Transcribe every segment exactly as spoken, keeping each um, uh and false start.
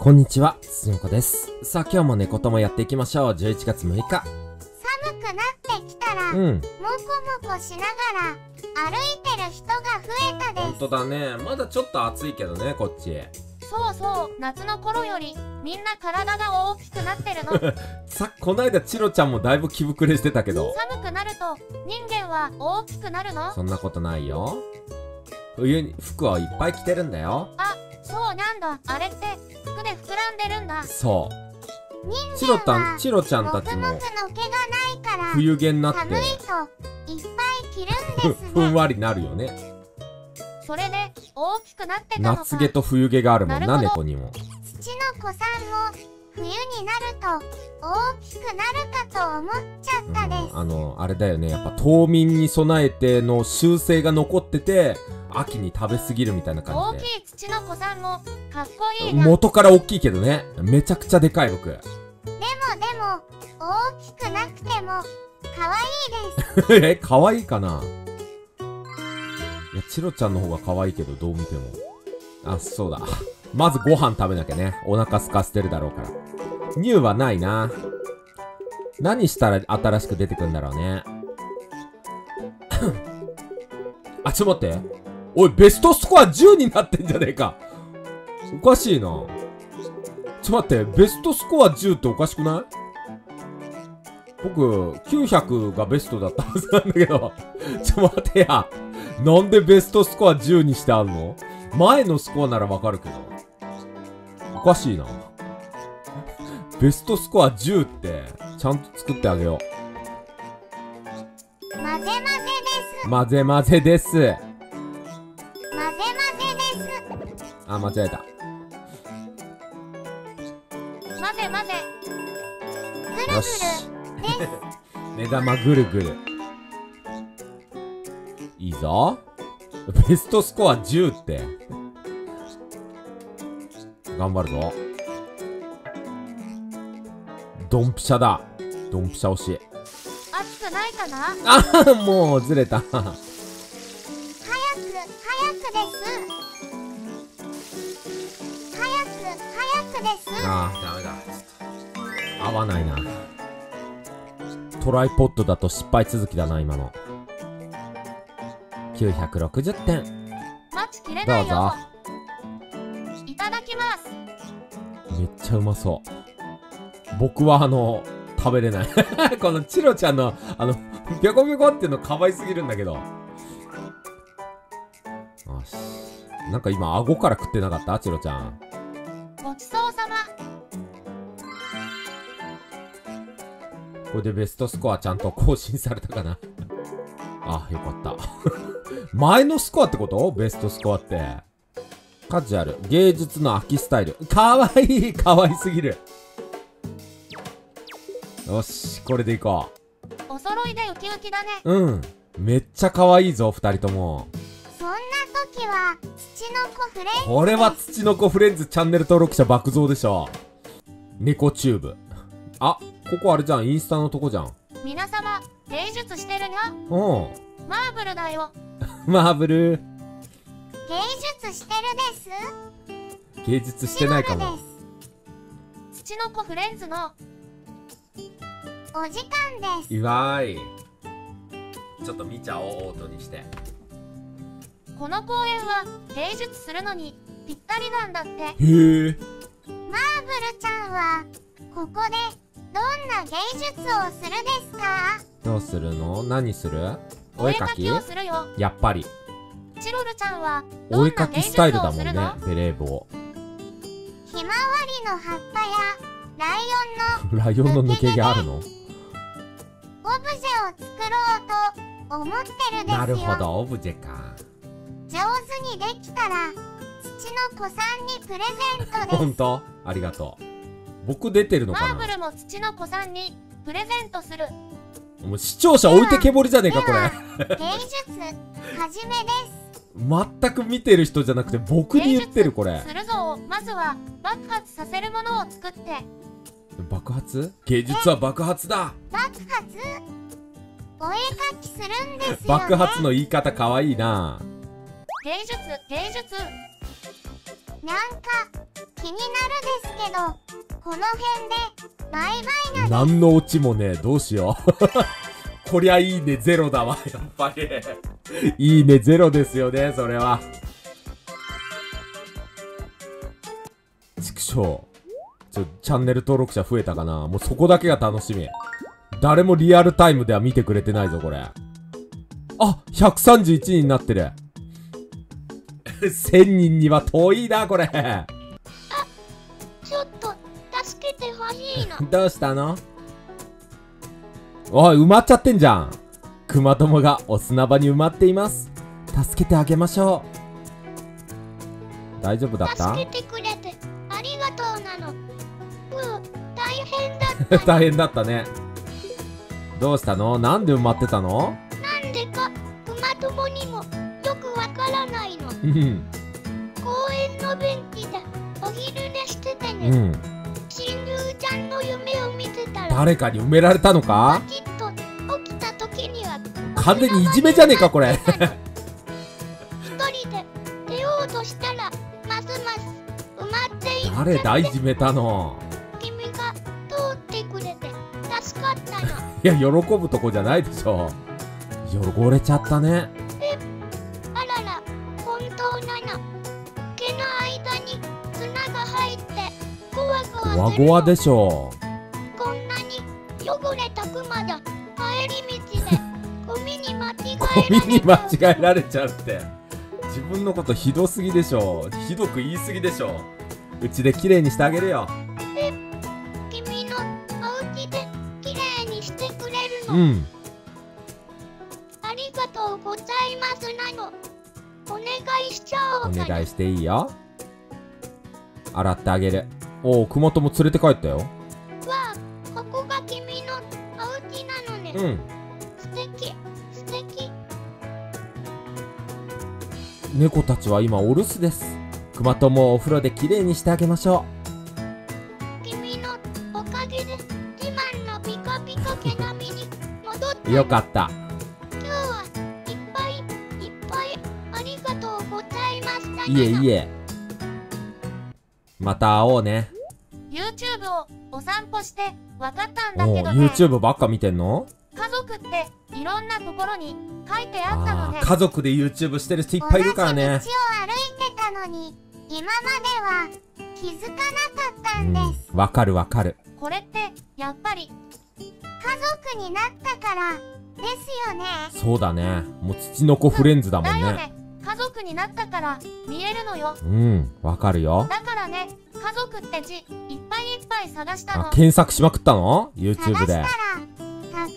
こんにちは、つんこです。さあ、今日も猫ともやっていきましょう。じゅういちがつむいか。 寒くなってきたら、 うん。 もこもこしながら歩いてる人が増えたです。 ほんとだね。まだちょっと暑いけどね、こっち。 そうそう、夏の頃よりみんな体が大きくなってるの。 さ、こないだチロちゃんもだいぶ気膨れしてたけど。 寒くなると人間は大きくなるの？ そんなことないよ。冬に服をいっぱい着てるんだよ。 あ、そうなんだ。あれって服で膨らんでるんだ。 そう。チ人間ロたん、チロちゃんはたちももふもふの毛がないから冬毛になって寒いといっぱい着るんですね。 ふんわりなるよね。 それで大きくなってたのか。 夏毛と冬毛があるもんな、 なるほど。 猫にも。 土の子さんも冬になると大きくなるかと思っちゃったです。 うん、あの、あれだよね。やっぱ冬眠に備えての習性が残ってて、秋に食べ過ぎるみたいな感じで。 大きい土の子さんもかっこいいな。 元から大きいけどね。めちゃくちゃでかい僕。 でもでも大きくなくても可愛いです。 え、可愛いかな。いや、チロちゃんの方が可愛いけど、どう見ても。あ、そうだ。まずご飯食べなきゃね。お腹空かせてるだろうから。乳はないな。何したら新しく出てくんだろうね。あ、ちょっと待って。おい、ベストスコアじゅうになってんじゃねえか。おかしいな。ちょっと待って。ベストスコアじゅうっておかしくない？僕、きゅうひゃくがベストだったはずなんだけど。ちょっと待ってや。なんでベストスコアじゅうにしてあるの？前のスコアならわかるけど。おかしいな。ベストスコアじゅうって、ちゃんと作ってあげよ混ぜ混ぜです。 う。混ぜ混ぜです。 混ぜ混ぜです。 あ、間違えた。 混ぜ混ぜ。ぐるぐるよし。 です。 目玉ぐるぐる。いいぞ。ベストスコアじゅうって。頑張るぞ。ドンピシャだ。ドンピシャ惜しい。 熱くないかな？ ああ、もうずれた。 早く早くです。早く早くです。 ああ、ダメだ。ちょっと合わないな。トライポッドだと失敗続きだな、今の。きゅうひゃくろくじゅってん。 待ちきれないよ。 どうぞ。 いただきます。 めっちゃうまそう。僕はあの、食べれない。このチロちゃんの、あの、ぴょこぴょこっていうの可愛すぎるんだけど。よし。なんか今、顎から食ってなかったチロちゃん。 ごちそうさま。 これでベストスコアちゃんと更新されたかな。あ、よかった。前のスコアってこと？ベストスコアって。カジュアル。芸術の秋スタイル。かわいい。かわいすぎる。よし、これでいこお揃いでウキウキだね。 う。うん。めっちゃかわいいぞ、二人とも。 そんな時は土の子フレンズ。 これは土の子フレンズチャンネル登録者爆増でしょ。猫チューブ。あ、ここあれじゃん。インスタのとこじゃん。 皆様、芸術してるにゃ。 うん。 マーブルだよ。 マーブル。 芸術してるです。 芸術してないかも。 土の子フレンズのお時間です。 いわーい。ちょっと見ちゃおう、オートにして。 この公園は芸術するのにぴったりなんだって。 へえ。 マーブルちゃんはここでどんな芸術をするですか？ どうするの？何する？おお絵描き？ 絵描きをするよ。 やっぱり。 チロルちゃんはどお絵描んな芸術きスタイルだをもんねするの？、 ベレー帽。 ひまわりの葉っぱやライオンのライオンの抜け毛あるの？ オブジェを作ろうと思ってるですよ。 なるほど、オブジェか。 上手にできたら土の子さんにプレゼントです。 ほんと？ありがとう。僕出てるのマかな？ ーブルも土の子さんにプレゼントする。 もう視聴者置いてけぼりじゃねえか、これ。 芸術はじめです。 全く見てる人じゃなくて僕に言ってる、これ。 するぞ。まずは爆発させるものを作って。 爆発？芸術は爆発だ。 爆発？お絵描きするんですよね。 爆発の言い方かわいいな。 芸術芸術なんか気になるですけど、この辺でバイバイな。 何のオチもねえ、どうしよう。こりゃいいねゼロだわ、やっぱり。いいねゼロですよね、それは。畜生。ちょ、チャンネル登録者増えたかな。もうそこだけが楽しみ。誰もリアルタイムでは見てくれてないぞ、これ。あ、ひゃくさんじゅういちにんになってる。せんにんには遠いな、これ。 あ、ちょっと、助けてほしいの。 どうしたの？おい、埋まっちゃってんじゃん。クマ友がお砂場に埋まっています。助けてあげましょう。大丈夫だった？ 助けてくれてありがとうなの。うう、大変だった。 大変だったね。どうしたの？なんで埋まってたの？ なんでか、クマ友にもよくわからないの。 うん。 公園のベンチでお昼寝しててね。 うん。 親友ちゃんの夢を見てたら、 誰かに埋められたのか？ きっと起きた時には完全にいじめじゃねえか、これ。 一人で出ようとしたら、ますます埋まっていっちゃって。 誰だ、いじめたの。 君が通ってくれて助かったの。 いや、喜ぶとこじゃないでしょ。汚れちゃったね。 え、あらら、本当なの。毛の間に砂が入ってゴワゴワするの。 ゴワゴワでしょ。 こんなに汚れたクマだ。帰り道でゴミに間違えられゴミにた。 間違えられちゃうって。自分のことひどすぎでしょ。ひどく言いすぎでしょ。うちで綺麗にしてあげるよ。 え、君のお家で綺麗にしてくれるの？ うん。 ありがとうございますなの。お願いしちゃおおうかな。 願いしていいよ。洗ってあげる。おお、熊友連れて帰ったよ。 わあ、ここが君のお家なのね。 うん。 素敵、素敵。 猫たちは今お留守です。熊友をお風呂で綺麗にしてあげましょ君のおかげで自慢のピカピカ毛並みに戻ったう。 の。 よかった。 今日はいっぱいいっぱいありがとうございました。 いえいえ。また会おうね。 YouTube をお散歩して分かったんだおお、 けどね。 YouTube ばっか見てんの？ 家族っていろんなところに書いてあったのね。 あー、家族で YouTube してる人いっぱいいるからね。 同じ道を歩いてたのに今までは気づかなかったうんです。 ん、わかるわかる。 これってやっぱり家族になったからですよね。 そうだね。もう土の子フレンズだもんね。 だよね。家族になったから見えるのよ。 うん、わかるよ。 だからね、家族って字いっぱいいっぱい探したの。 あ、検索しまくったの？ YouTube で。 探したらたくさんあって、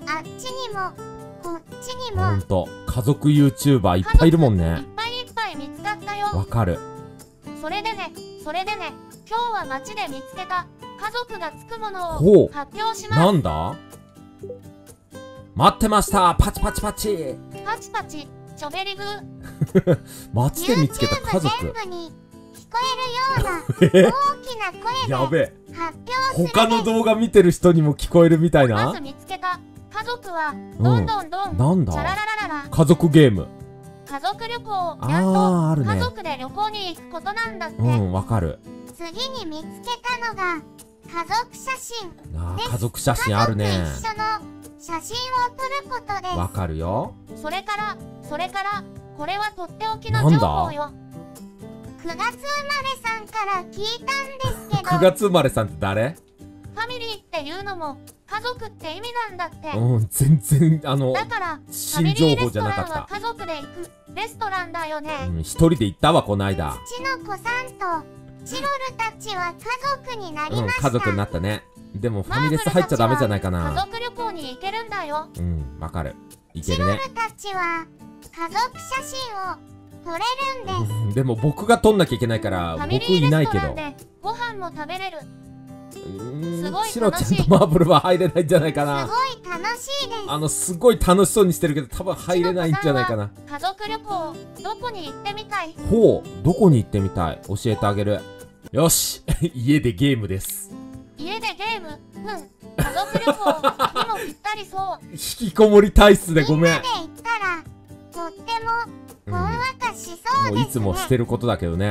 あっちにもこっちにも。 ほんと、家族 YouTuber いっぱいいるもんいっね。 ぱいいっぱい見つかったよ。 わかる。 それでね、それでね、今日は街で見つけた家族がつくものほうを発表します。 なんだ？待ってました。パチパチパチ。 パチパチ、チョベリグー。 街で見つけた家族。 YouTube 全部に聞こえるような大きな声でやべえ。 発表する。 他の動画見てる人にも聞こえるみたいなまず。見つけた家族は、どんどんどん。 なんだ？ チャラララララ。 家族ゲーム。 家族旅行。 あー、 やっと、 あるね家。族で旅行に行くことなんだって。 うん、わかる。 次に見つけたのが家族写真。 あー、家族写真あるね。 家族一緒の写真を撮ることです。 わかるよ。 それから、それから、これはとっておきの情報よ。 くがつ生まれさんから聞いたんですけど、 くがつ生まれさんって誰？ ファミリーっていうのも、家族って意味なんだって。 うん、全然、あの、 だから、ファ新ミ情報じゃリーレストなかった。 ランは家族で行くレストランだよね。 うん、一人で行ったわ、こないだ。 ちのこさんとチロルたちは家族になりうん、 ました。 家族になったね。でも、ファミレス入っちゃダメじゃないか家な。 族旅行に行けるんだよ。 うん、わかる。いけチロルるね。 たちは家族写真を撮れるんです。 うん、でも僕が撮んなきゃいけないから、 ファ僕ミリーいないけど。 レストランでご飯も食べれる。 うーん、 すごいシロ楽しいちゃんとマーブルは入れないんじゃないかすな。 ごい楽しいです。 あの、すごい楽しそうにしてるけど、多分入れないんじゃないかな。 家族旅行、どこに行ってみたい？ ほう、どこに行ってみたい？教えてあげる。よし家でゲームです。 家でゲーム？うん。家族旅行にもぴったりそう。 引きこもり体質でごめん。 みんなで行ったらとってもほんわかしそうですね。 もういつもしてることだけどね。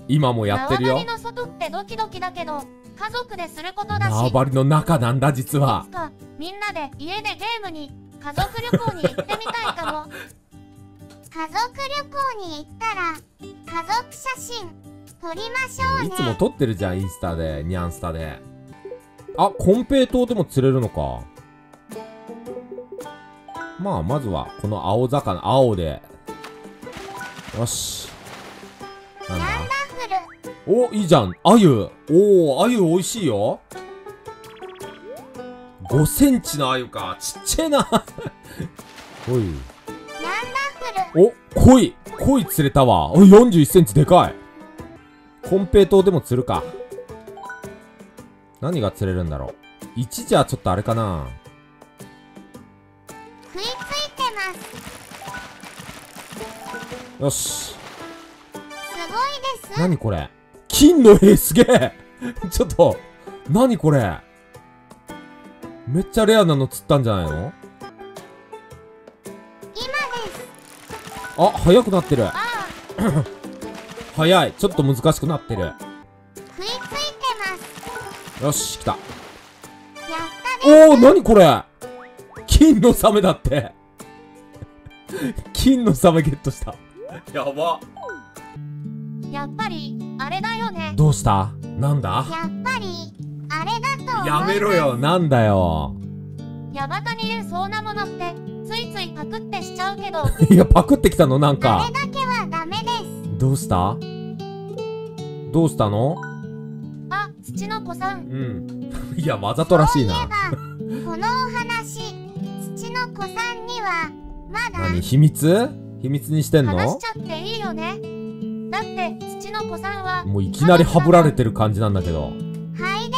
今もやってるよ。 縄張りの外ってドキドキだけど、家族ですることだし。 縄張りの中なんだ、実は。 いつかみんなで家でゲームに家族旅行に行ってみたいかも。 家族旅行に行ったら家族写真撮りましょうね。 いつも撮ってるじゃん、インスタで、ニャンスタで。あ、コンペイトウでも釣れるのか。まあ、まずは、この青魚、青で。よし。なんだランダフル。 お、いいじゃん。アユ。おー、アユ美味しいよ。ごセンチのアユか。ちっちゃいな。おい。 ランダフル。 お、濃い。濃い釣れたわ。お、よんじゅういっセンチでかい。コンペイトウでも釣るか。何が釣れるんだろう。いちじゃちょっとあれかな。 食いついてます。 よし。 すごいです。 何これ。金の絵すげえ。ちょっと、何これ。めっちゃレアなの釣ったんじゃないの？ 今です。 あ、速くなってる。 あ速い。ちょっと難しくなってる。 食いついてます。 よし、来た。 やったです。 おー、何これ。金のサメだって。金のサメゲットした。やば。 あ、やっぱりあれだよね。 どうした？なんだ？ やっぱりあれだと思います。 やめろよ、なんだよ。 ヤバタにいるそうなものってついついパクってしちゃうけど、 いや、パクってきたのなんあかれ。だけはダメです。 どうしたどうしたの？ あ、土の子さん。 うん。いや、わざとらしいな。 そういえばこのお話、土の子さんにはまだ何？秘密？秘密にしてんの？ 話しちゃっていいよね。だって土の子さんはもういきなりハブられてる感じなんだけど。 はいです。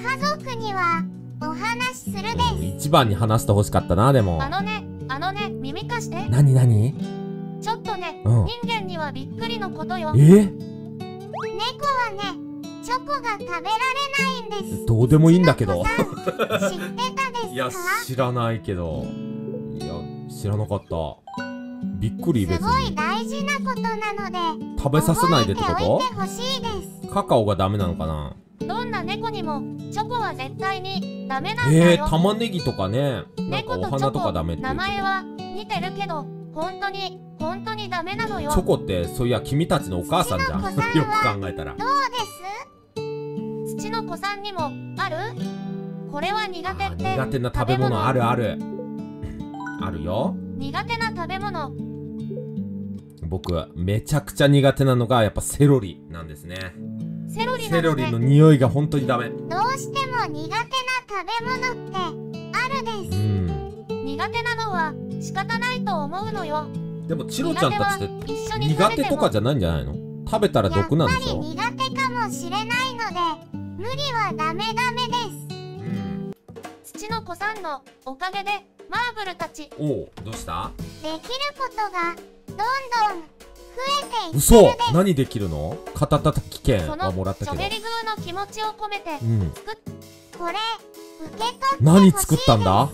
家族にはお話しするです。 うん、一番に話してほしかったな、でも。 あのね、あのね、耳貸して。 なになに？ ちょっとね、 うん人間にはびっくりのことよ。 え？ 猫はね、チョコが食べられないんです。 どうでもいいんだけど。 知ってたですか？ いや、知らないけど。いや、知らなかった。びっくり、別すごいに。 大事なことなので食べさせないでってこ覚えておいてと？ ほしいです。 カカオがダメなのかな？ どんな猫にもチョコは絶対にダメなんだえー、 よ。 玉ねぎとかね。なんか猫とチお花とョコ、 かダメって言うけど。 名前は似てるけど、本当に、本当にダメなのよ。 チョコってそういや君たちのお母さんじゃん。よ土の子さんはく考えたら。 どうです？ 土の子さんにもある？これは苦手あーって苦手な食べ物あるある。あるよ。 苦手な食べ物。 僕めちゃくちゃ苦手なのがやっぱセロリなんですね。 セロリなセロのね。 リの匂いが本当にダメ。 どうしても苦手な食べ物ってあるうです。 ん。 苦手なのは仕方ないと思うのよ。 でもチロちゃんたちって一緒に食苦べても手とかじゃないんじゃないの？食べたらやっ毒なんでしょ？ ぱり苦手かもしれないので無理はダメダメです。 うん。 土の子さんのおかげでマーブルたちおお、どうした？ できることがどんどん増えていって嘘るです。 何できるの？肩たたき券そのはもらったけど。 チョベリグーの気持ちを込めてうん。 作っこれ受け取ってほしいです。 何作ったんだ？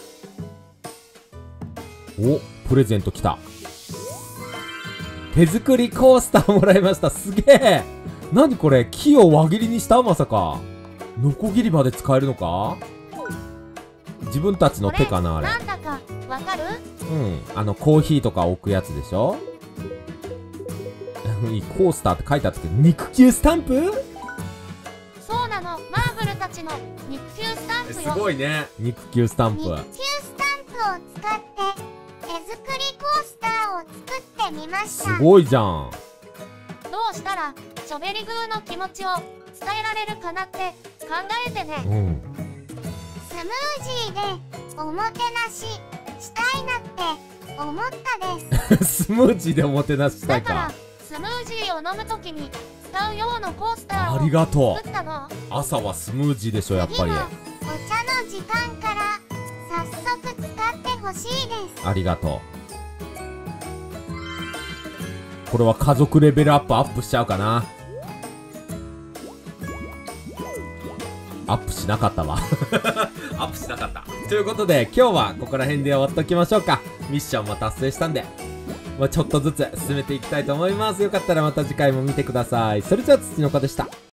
お、プレゼント来た。手作りコースターもらいました。すげえ。何これ？木を輪切りにした？まさか。ノコギリまで使えるのか？自分たちのこれ手かなあれ。 なんだかわかる？ うん。あの、コーヒーとか置くやつでしょ？いいコースターって書いてあったけど、肉球スタンプ？ そうなの、マーブルたちの肉球スタンプよ。 すごいね。肉球スタンプ。 肉球スタンプを使って手作りコースターを作ってみました。 すごいじゃん。 どうしたらチョベリグーの気持ちを伝えられるかなって考えてね。 うん。 スムージーでおもてなししたいなって思ったです。 スムージーでおもてなししたいだからか。 スムージーを飲むときに使う用のコースターありをがと作ったの。 う。朝はスムージーでしょ、やっぱり。 次はお茶の時間から早速使ってほしいです。 ありがとう。これは家族レベルアップアップしちゃうかな。アップしなかったわ。アップしなかった。ということで、今日はここら辺で終わっときましょうか。ミッションも達成したんで。 まあ、ちょっとずつ進めていきたいと思います。よかったらまた次回も見てください。それじゃあ、土の子でした。